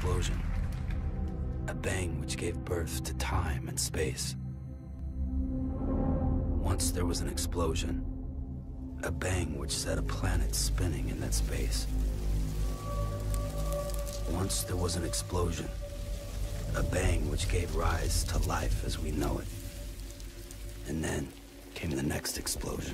explosion. A bang which gave birth to time and space. Once there was an explosion. A bang which set a planet spinning in that space. Once there was an explosion. A bang which gave rise to life as we know it. And then came the next explosion.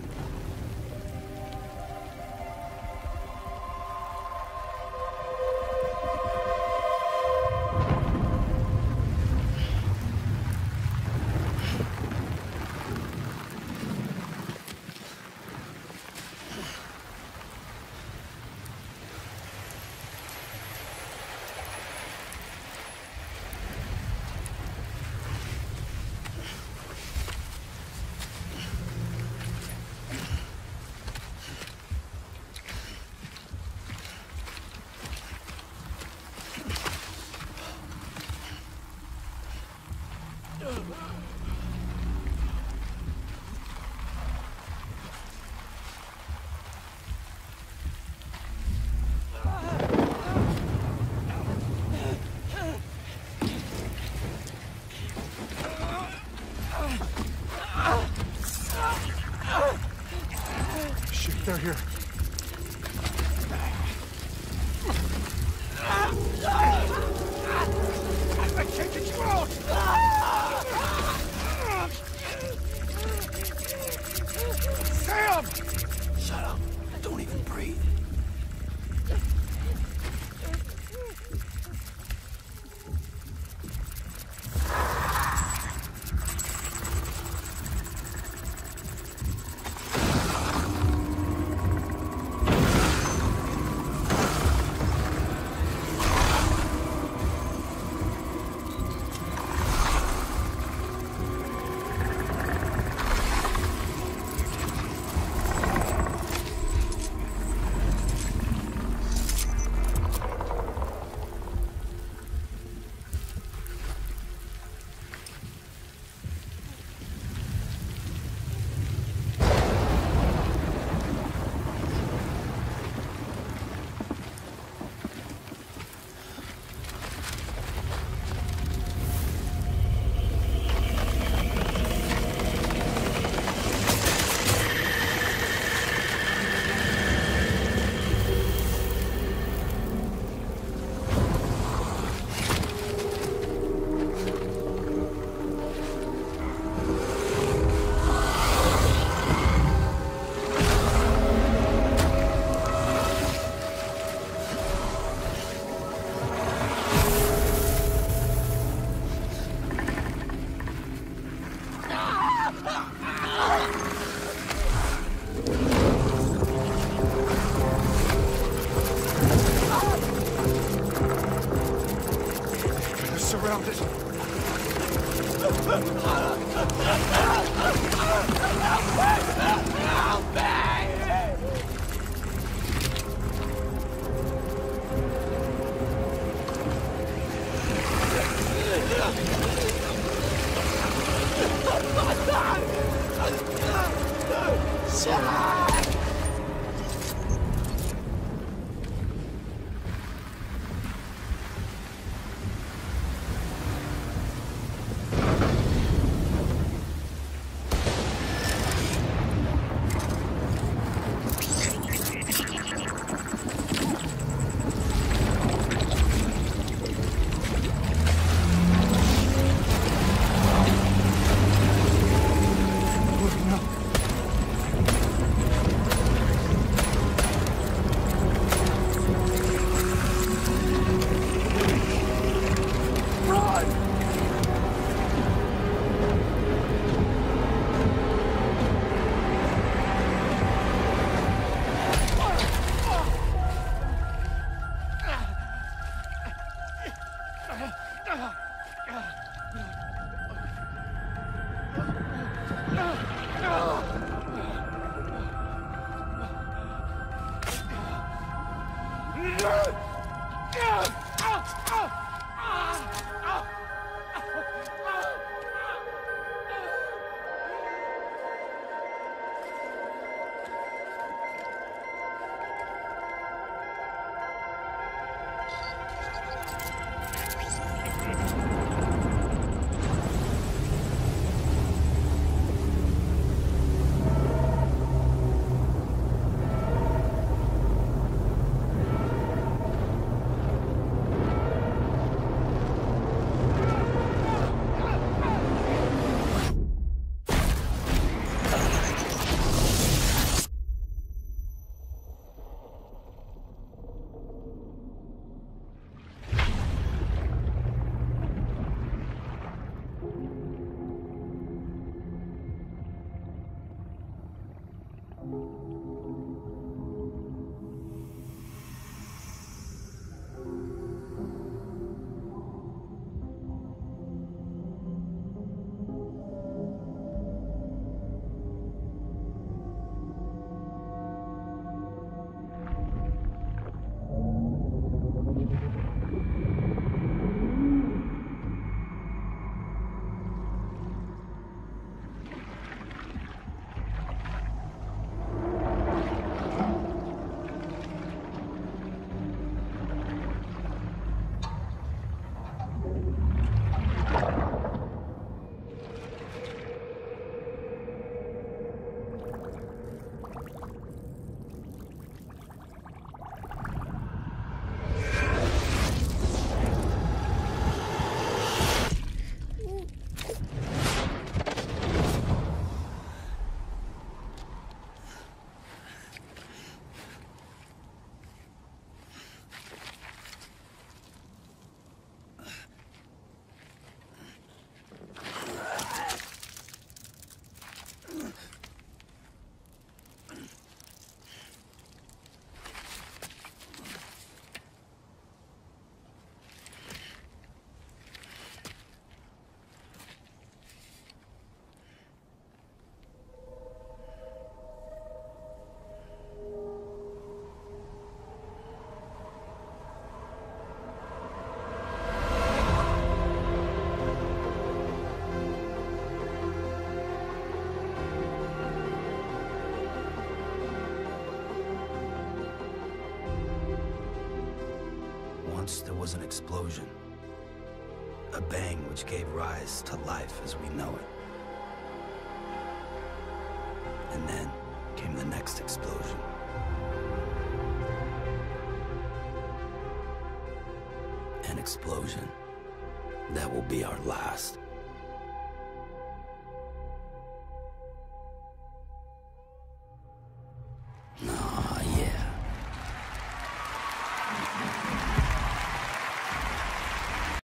Shit, they're here. I can't get you out! Sam! Shut up. Don't even breathe. Surrounded. First, there was an explosion. A bang which gave rise to life as we know it. And then came the next explosion. An explosion that will be our last.